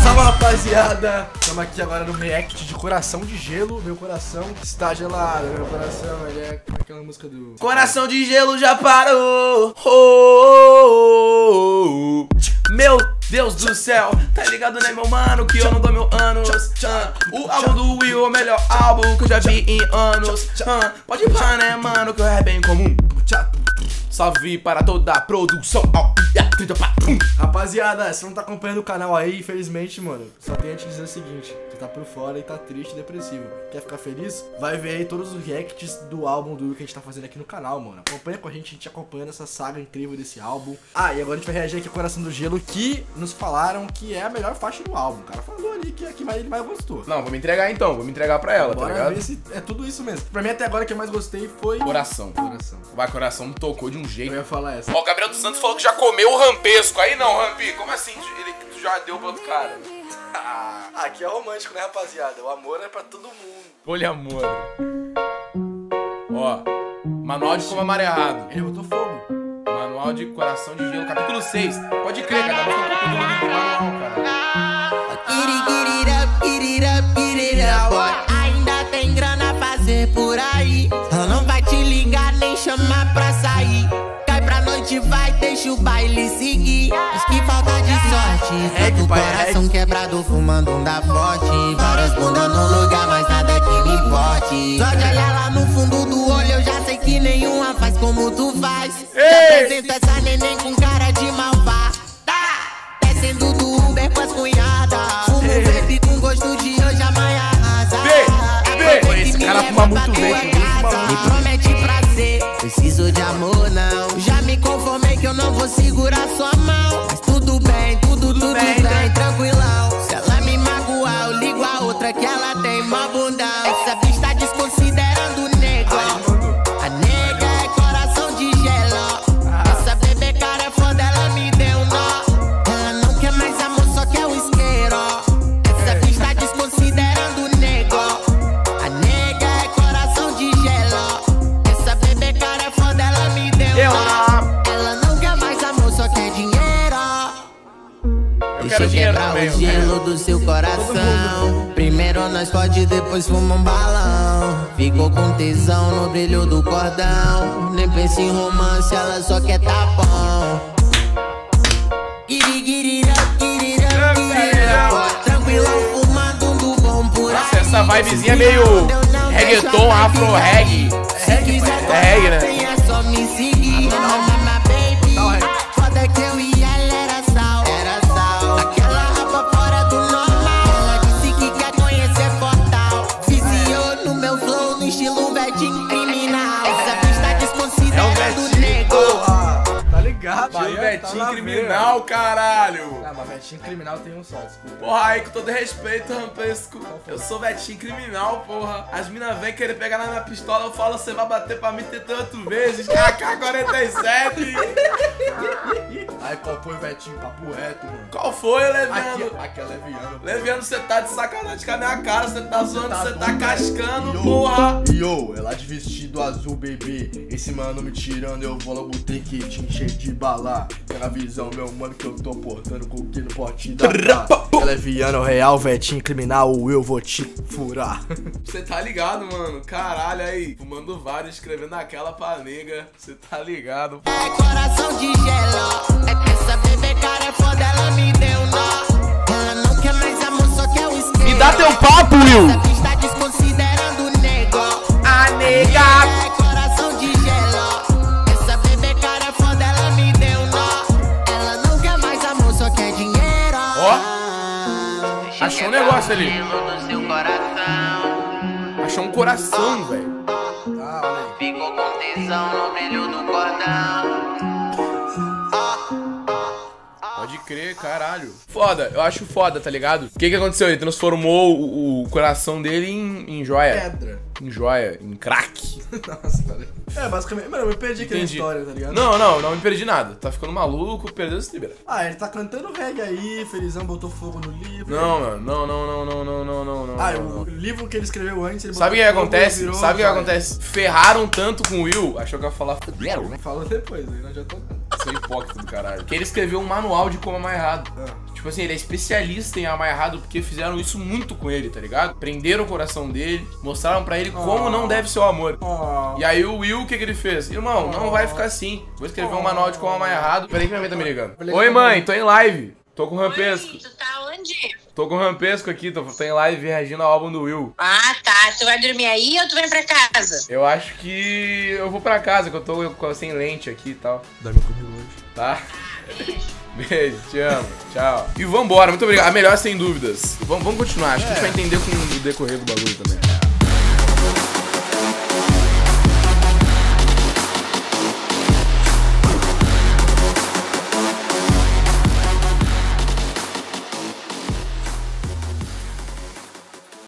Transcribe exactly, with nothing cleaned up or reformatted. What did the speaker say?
Salve, rapaziada! Estamos aqui agora no react de Coração de Gelo. Meu coração está gelado. Meu coração, ele é aquela música do... Coração de gelo já parou. Oh, oh, oh, oh. Meu Deus do céu, tá ligado, né, meu mano? Que eu não dou meu anos. uh, O álbum do Will é o melhor álbum que eu já vi em anos. uh, Pode parar, né, mano, que é bem comum. Salve para toda a produção. Rapaziada, se não tá acompanhando o canal aí, infelizmente, mano, só tenho a te dizer o seguinte: você tá por fora e tá triste e depressivo. Quer ficar feliz? Vai ver aí todos os reacts do álbum do Will que a gente tá fazendo aqui no canal, mano. Acompanha com a gente, a gente acompanhando essa saga incrível desse álbum. Ah, e agora a gente vai reagir aqui a Coração do Gelo, que nos falaram que é a melhor faixa do álbum. O cara falou ali que é a que mais, ele mais gostou. Não, vou me entregar então, vou me entregar pra ela, Bora tá ligado? ver se é tudo isso mesmo. Pra mim até agora o que eu mais gostei foi... Coração. Coração. Vai, coração me tocou de um jeito. Eu ia falar essa. Ó, o Gabriel dos Santos falou que já comeu o rampesco. Aí não, Rampi, como assim? Ele tu já deu pro outro cara? Ah, aqui é romântico, né, rapaziada? O amor é pra todo mundo. Poliamor. Ó, manual de como amar errado. Ele botou fogo. Manual de Coração de Gelo, capítulo seis. Pode crer, cada vez tem um capítulo do manual, cara. Get it, get it up, get it up, get it up, boy. Ainda tem grana a fazer por aí. Ela não vai te ligar nem chamar pra sair. Cai pra noite, vai, deixa o baile seguir. Diz que falta de sorte. Reggae, Tanto pai, coração reggae. quebrado, fumando um da forte. Várias bundas no lugar, mas nada que me importe. Só de olhar lá no fundo do olho, eu já sei que nenhuma faz como tu faz. Te apresento essa neném com cara de malvada. Descendo do Uber com as cunhadas. Fumo vape com gosto de hoje, amanhã arrasa. Vê, esse cara fuma muito vape, Me promete prazer, preciso de amor não. Já me conformei que eu não vou segurar sua mão. Mas tudo bem, tudo, tudo, bem, bem, tranquilão. Se ela me magoar, eu ligo a outra que ela tem mó bundão. Essa bicha tá desconsiderando o nego. A nega é coração de gelo. Essa bebê cara é foda, ela me deu um nó. Ela não quer mais amor, só quer o isqueiro. Essa bicha tá desconsiderando o nego. A nega é coração de gelo. Essa bebê cara é foda, ela me deu um nó. Ela não quer mais amor, só quer dinheiro. Eu Deixa quero eu dinheiro quebrar também. o gelo do seu coração. Primeiro nós pode, depois fuma um balão. Ficou com tesão no brilho do cordão. Nem pensa em romance, ela só quer tá bom. Giri, giri, up, giri, up, giri, up. Tranquilão, fumando um do bom por aí. Nossa, essa vibezinha meio reggaeton, afro-reggae. Se quiser É reggae, né? tem, é só me seguir. Mama, baby. Foda que eu e ela era sal. Era sal. Aquela rapa fora do normal. Ela disse que quer conhecer Portal. Viciou no meu flow, no estilo Vetinho criminal. Essa bicha tá desconsiderando o nego. Tá ligado? Tio Bahia Vetinho tá na criminal, caralho. veia. Ah, mas Vetinho criminal tem um só, desculpa. Porra, aí com todo respeito, Rampesco. Eu sou Vetinho criminal, porra. As minas vêm querer pegar na minha pistola, eu falo, você vai bater pra mim tentando oito vezes. A K quarenta e sete. Aí qual foi o Vetinho, papo reto, mano? Qual foi, Leviano? Aqui, aqui é Leviano. Leviano, você tá de sacanagem com a minha cara, você tá zoando, Tá você tá doido, cascando, Yo, porra. Yo, ela de vestido azul, bebê. Esse mano me tirando, eu vou logo ter que te encher de bala. Pega a visão, meu mano, que eu tô portando com o que não pode te dar. Ela é Viano, real, Vetinho, criminal, eu vou te furar. Você tá ligado, mano? Caralho, aí, fumando vários, escrevendo aquela pra nega. Você tá ligado, pô. É coração de gelo. É essa bebê cara é foda, ela me deu um nó. Ela não quer mais amor, só quer o isqueiro. Me dá teu papo, Will! Essa bicha tá desconsiderando o nego. A nega! É coração de gelo. Essa bebê cara é foda, ela me deu um nó. Ela não quer mais amor, só quer dinheiro. Ó, achou um negócio ali. Do seu coração. Achou um coração, velho. Ah, olha aí. Ficou com tesão no brilho do cordão. Pode crer, caralho. Foda, eu acho foda, tá ligado? O que que aconteceu? Ele transformou o, o coração dele em, em joia. Pedra. Em joia, em crack. Nossa, cara. É, basicamente, mano, eu me perdi aqui na Entendi. história, tá ligado? Não, não, não me perdi nada. Tá ficando maluco, perdeu esse libera. Ah, ele tá cantando reggae aí, Felizão botou fogo no livro. Não, mano, não, não, não, não, não, não, não, não. Ah, não, o não. livro que ele escreveu antes, ele Sabe o que botou fogo, acontece? virou Sabe o que joia. acontece? Ferraram tanto com o Will. Achou que eu ia falar. Fala depois, aí não adianta nada. Seu hipócrita do caralho. Que ele escreveu um manual de como amar errado. Ah. Tipo, Tipo assim, ele é especialista em amar errado porque fizeram isso muito com ele, tá ligado? Prenderam o coração dele, mostraram pra ele como oh. não deve ser o amor. Oh. E aí o Will, o que que ele fez? Irmão, oh. não vai ficar assim. Vou escrever oh. um manual de como amar errado. Peraí que minha mãe tá me ligando. Oi, mãe, tô em live. Tô com o Rampesco. Oi, tu tá onde? Tô com o Rampesco aqui, tô, tô em live reagindo ao álbum do Will. Ah, tá. Tu vai dormir aí ou tu vem pra casa? Eu acho que eu vou pra casa, que eu tô eu, sem lente aqui e tal. Dorme comigo hoje. Tá? Beijo. Beijo, te amo. Tchau. E vambora, muito obrigado. A melhor sem dúvidas. Vamos, vamos continuar, acho é. que a gente vai entender com o decorrer do bagulho também.